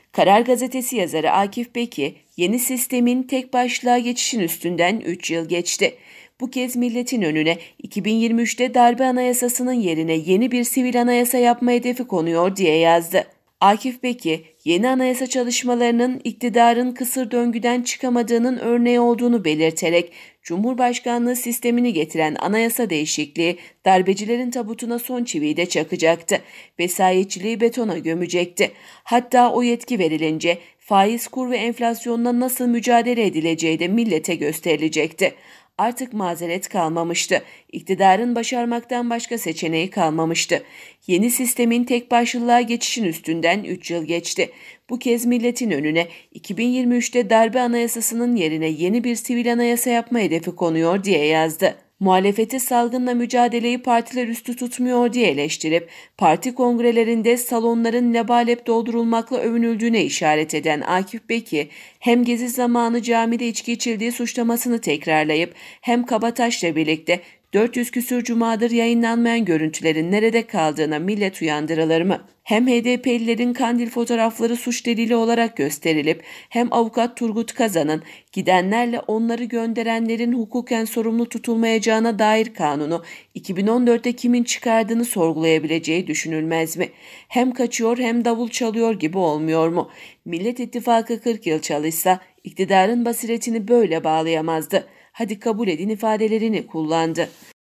Karar Gazetesi yazarı Akif Beki, yeni sistemin tek başlığa geçişin üstünden 3 yıl geçti. Bu kez milletin önüne 2023'te darbe anayasasının yerine yeni bir sivil anayasa yapma hedefi konuyor diye yazdı. Akif Beki, yeni anayasa çalışmalarının iktidarın kısır döngüden çıkamadığının örneği olduğunu belirterek, Cumhurbaşkanlığı sistemini getiren anayasa değişikliği darbecilerin tabutuna son çiviyi de çakacaktı. Vesayetçiliği betona gömecekti. Hatta o yetki verilince faiz, kur ve enflasyonla nasıl mücadele edileceği de millete gösterilecekti. Artık mazeret kalmamıştı. İktidarın başarmaktan başka seçeneği kalmamıştı. Yeni sistemin tek başlılığa geçişin üstünden 3 yıl geçti. Bu kez milletin önüne 2023'te darbe anayasasının yerine yeni bir sivil anayasa yapma hedefi konuyor diye yazdı. Muhalefeti salgınla mücadeleyi partiler üstü tutmuyor diye eleştirip, parti kongrelerinde salonların lebalep doldurulmakla övünüldüğüne işaret eden Akif Beki, hem gezi zamanı camide içki içildiği suçlamasını tekrarlayıp, hem Kabataş'la birlikte 400 küsür cumadır yayınlanmayan görüntülerin nerede kaldığına millet uyandırılır mı? Hem HDP'lilerin kandil fotoğrafları suç delili olarak gösterilip, hem avukat Turgut Kazan'ın gidenlerle onları gönderenlerin hukuken sorumlu tutulmayacağına dair kanunu 2014'te kimin çıkardığını sorgulayabileceği düşünülmez mi? Hem kaçıyor hem davul çalıyor gibi olmuyor mu? Millet İttifakı 40 yıl çalışsa iktidarın basiretini böyle bağlayamazdı. Hadi kabul edin ifadelerini kullandı.